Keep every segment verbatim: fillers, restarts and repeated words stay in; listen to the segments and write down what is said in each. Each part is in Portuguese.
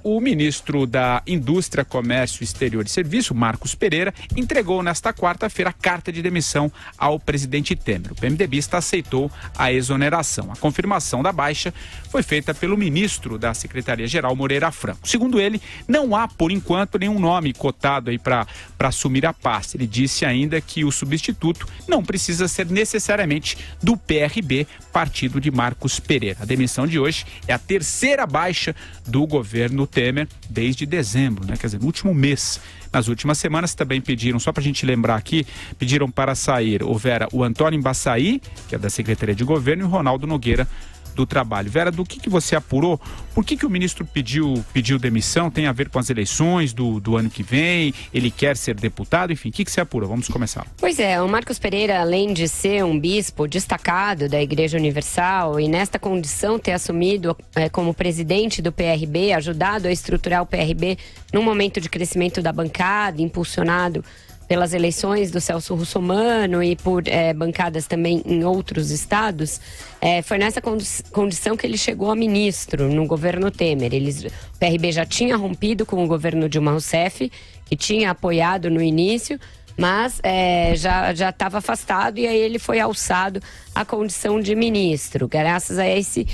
o ministro da Indústria, Comércio Exterior e Serviço, Marcos Pereira, entregou nesta quarta-feira a carta de demissão ao presidente Temer. O PMDBista aceitou a exoneração. A confirmação da baixa foi feita pelo ministro da Secretaria-Geral, Moreira Franco. Segundo ele, não há, por enquanto, nenhum nome cotado aí para para assumir a pasta. Ele disse ainda que o substituto não precisa ser necessariamente do P R B, partido de Marcos Pereira. A demissão de hoje é a terceira baixa do governo Temer desde dezembro, né? Quer dizer, no último mês. Nas últimas semanas também pediram, só para a gente lembrar aqui, pediram para sair o Vera, o Antônio Embaçaí, que é da Secretaria de Governo, e o Ronaldo Nogueira, do Trabalho. Vera, do que, que você apurou? Por que, que o ministro pediu, pediu demissão? Tem a ver com as eleições do, do ano que vem? Ele quer ser deputado? Enfim, o que, que você apurou? Vamos começar. Pois é, o Marcos Pereira, além de ser um bispo destacado da Igreja Universal e nesta condição ter assumido é, como presidente do P R B, ajudado a estruturar o P R B num momento de crescimento da bancada, impulsionado pelas eleições do Celso Russomano e por é, bancadas também em outros estados, é, foi nessa condi condição que ele chegou a ministro no governo Temer. Eles, o P R B já tinha rompido com o governo Dilma Rousseff, que tinha apoiado no início, mas é, já já estava afastado e aí ele foi alçado à condição de ministro, graças a, esse,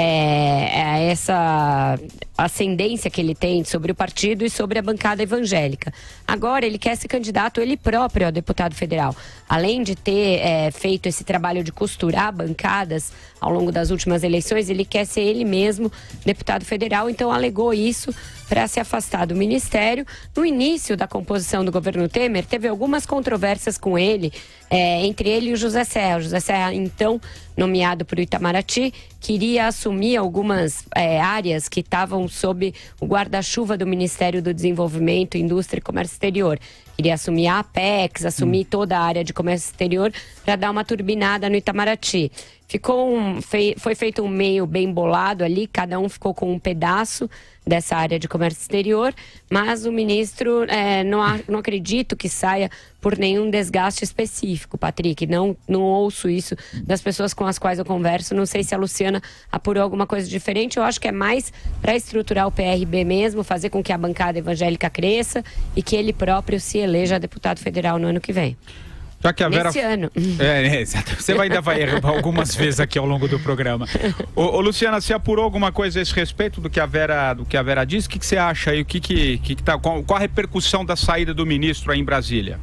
é, a essa ascendência que ele tem sobre o partido e sobre a bancada evangélica. Agora ele quer ser candidato ele próprio a deputado federal. Além de ter é, feito esse trabalho de costurar bancadas ao longo das últimas eleições, ele quer ser ele mesmo deputado federal, então alegou isso para se afastar do ministério. No início da composição do governo Temer, teve algumas controvérsias com ele, é, entre ele e o José Serra. O José Serra, então nomeado para o Itamaraty, queria assumir algumas é, áreas que estavam sob o guarda-chuva do Ministério do Desenvolvimento, Indústria e Comércio Exterior. Queria assumir a Apex, assumir hum. toda a área de comércio exterior para dar uma turbinada no Itamaraty. Ficou um, fei, foi feito um meio bem bolado ali, cada um ficou com um pedaço dessa área de comércio exterior, mas o ministro é, não, não acredito que saia por nenhum desgaste específico, Patrick. Não, não ouço isso das pessoas com as quais eu converso. Não sei se a Luciana apurou alguma coisa diferente. Eu acho que é mais para estruturar o P R B mesmo, fazer com que a bancada evangélica cresça e que ele próprio se eleja deputado federal no ano que vem. Já que a Vera... Nesse ano. É, é, exato. Você ainda vai errar algumas vezes aqui ao longo do programa. Ô, ô, Luciana, você apurou alguma coisa a esse respeito do que a Vera, do que a Vera disse? O que, que você acha aí? O que que, que que tá, qual, qual a repercussão da saída do ministro aí em Brasília?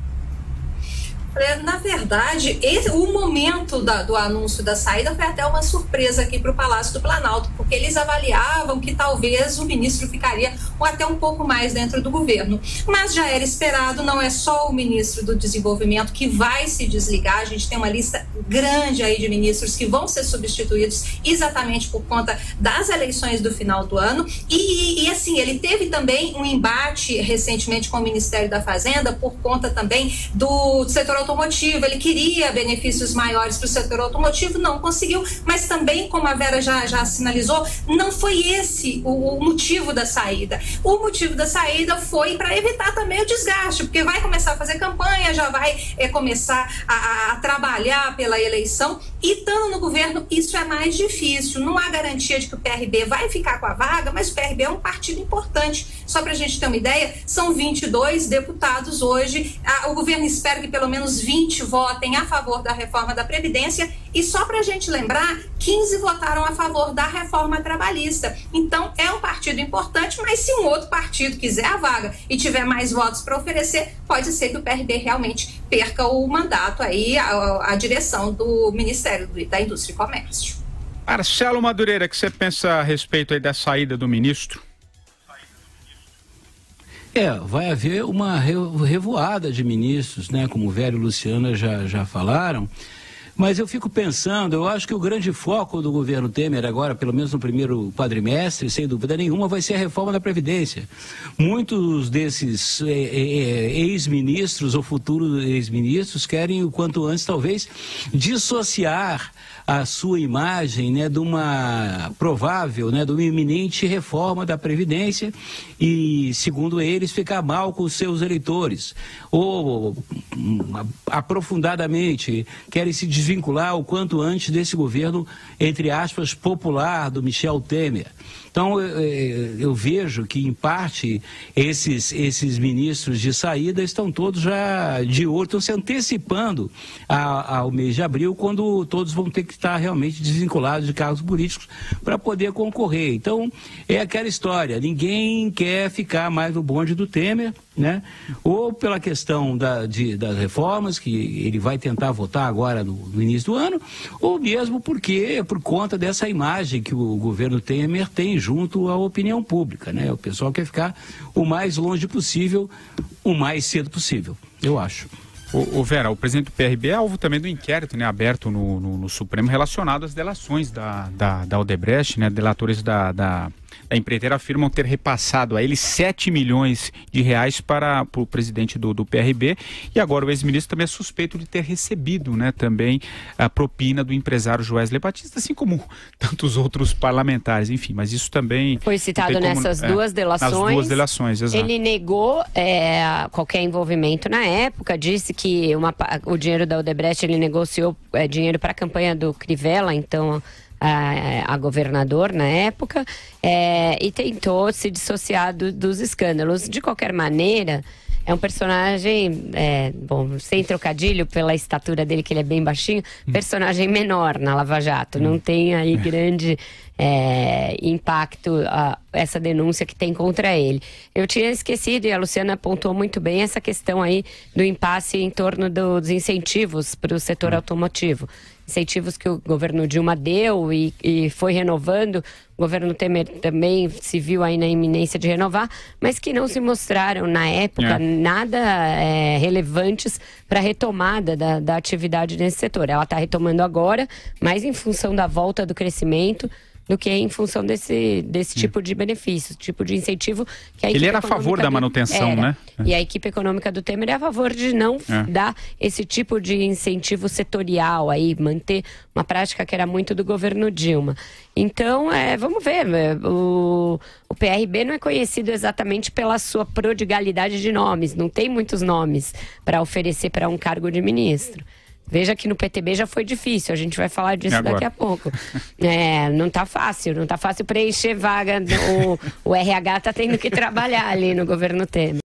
Na verdade, esse, o momento da, do anúncio da saída foi até uma surpresa aqui para o Palácio do Planalto, porque eles avaliavam que talvez o ministro ficaria ou até um pouco mais dentro do governo. Mas já era esperado, não é só o ministro do Desenvolvimento que vai se desligar, a gente tem uma lista grande aí de ministros que vão ser substituídos exatamente por conta das eleições do final do ano. E, e assim, ele teve também um embate recentemente com o Ministério da Fazenda por conta também do setor automotivo. Ele queria benefícios maiores para o setor automotivo, não conseguiu, mas também, como a Vera já, já sinalizou, não foi esse o, o motivo da saída. O motivo da saída foi para evitar também o desgaste, porque vai começar a fazer campanha, já vai é, começar a, a trabalhar pela eleição, e estando no governo, isso é mais difícil. Não há garantia de que o P R B vai ficar com a vaga, mas o P R B é um partido importante. Só para a gente ter uma ideia, são vinte e dois deputados hoje. Ah, o governo espera que pelo menos vinte votem a favor da reforma da Previdência, e só para a gente lembrar, quinze votaram a favor da reforma trabalhista. Então é um partido importante, mas se um outro partido quiser a vaga e tiver mais votos para oferecer, pode ser que o P R B realmente perca o mandato aí, a, a direção do Ministério da Indústria e Comércio. Marcelo Madureira, o que você pensa a respeito aí da saída do ministro? É, vai haver uma revoada de ministros, né, como o Vera e Luciana já, já falaram, mas eu fico pensando, eu acho que o grande foco do governo Temer agora, pelo menos no primeiro quadrimestre, sem dúvida nenhuma, vai ser a reforma da Previdência. Muitos desses é, é, ex-ministros ou futuros ex-ministros querem o quanto antes, talvez, dissociar a sua imagem, né, de uma provável, né, de uma iminente reforma da Previdência e, segundo eles, ficar mal com os seus eleitores. Ou, aprofundadamente, querem se desvincular o quanto antes desse governo, entre aspas, popular do Michel Temer. Então, eu, eu vejo que, em parte, esses, esses ministros de saída estão todos já de olho, estão se antecipando a, ao mês de abril, quando todos vão ter que estar realmente desvinculados de cargos políticos para poder concorrer. Então, é aquela história, ninguém quer ficar mais no bonde do Temer, né? Ou pela questão da, de, das reformas, que ele vai tentar votar agora no, no início do ano, ou mesmo porque, por conta dessa imagem que o governo Temer tem junto à opinião pública, né? O pessoal quer ficar o mais longe possível, o mais cedo possível, eu acho. O, o Vera, o presidente do P R B é alvo também do inquérito, né, aberto no, no, no Supremo relacionado às delações da, da, da Odebrecht, né? Delatores da, da, da empreiteira afirmam ter repassado a ele sete milhões de reais para, para o presidente do, do P R B, e agora o ex-ministro também é suspeito de ter recebido, né, também a propina do empresário Joesley Batista, assim como tantos outros parlamentares, enfim, mas isso também... Foi citado como, nessas é, duas delações. Nas duas delações, exato. Ele negou é, qualquer envolvimento na época, disse que que uma, o dinheiro da Odebrecht, ele negociou é, dinheiro para a campanha do Crivella, então a, a governador na época, é, e tentou se dissociar do, dos escândalos. De qualquer maneira, é um personagem, é, bom, sem trocadilho pela estatura dele, que ele é bem baixinho, personagem menor na Lava Jato, não tem aí grande é, impacto a, essa denúncia que tem contra ele. Eu tinha esquecido, e a Luciana apontou muito bem, essa questão aí do impasse em torno do, dos incentivos para o setor automotivo. Incentivos que o governo Dilma deu e, e foi renovando, o governo Temer também se viu aí na iminência de renovar, mas que não se mostraram na época é. nada é, relevantes para a retomada da, da atividade nesse setor. Ela está retomando agora, mais em função da volta do crescimento do que em função desse, desse tipo de benefício, tipo de incentivo que a Ele era a favor da manutenção, era. né? E a equipe econômica do Temer é a favor de não é. dar esse tipo de incentivo setorial aí, manter uma prática que era muito do governo Dilma. Então, é, vamos ver, o, o P R B não é conhecido exatamente pela sua prodigalidade de nomes, não tem muitos nomes para oferecer para um cargo de ministro. Veja que no P T B já foi difícil, a gente vai falar disso daqui a pouco. É, não tá fácil, não tá fácil preencher vaga, o, o R H tá tendo que trabalhar ali no governo Temer.